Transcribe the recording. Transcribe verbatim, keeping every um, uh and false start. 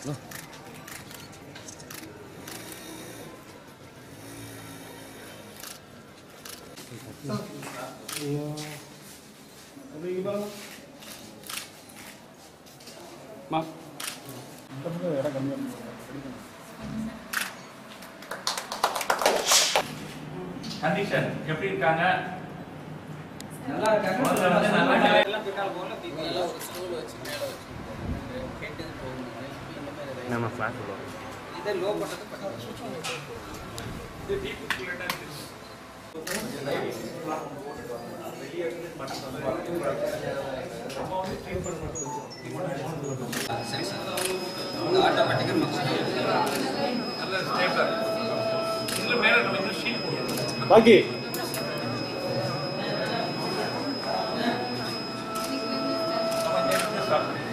Iya. Ada gimana? Maaf. Condition எப்படி இருக்காங்க? நல்லா இருக்காங்க. நல்லா எல்லாம் பிட்டால் போல நல்லா ஒரு ஸ்டூல் வச்சு மேல வச்சு ஹெட் போகுது நம்ம ஃபிளாட் போடுவோம். இதை லோ பட்டது பண்ணி இது டீப் குலேட்டா இருக்கு. வெளிய இருந்து பட்டன் சரி சார். ஆட்டோமேட்டிக்கா நல்ல ஸ்டேபிளர். இதுல மேல நம்ம ஷீட் போடுறோம். பாக்கி நம்ம நெக்ஸ்ட் ஸ்டார்ட்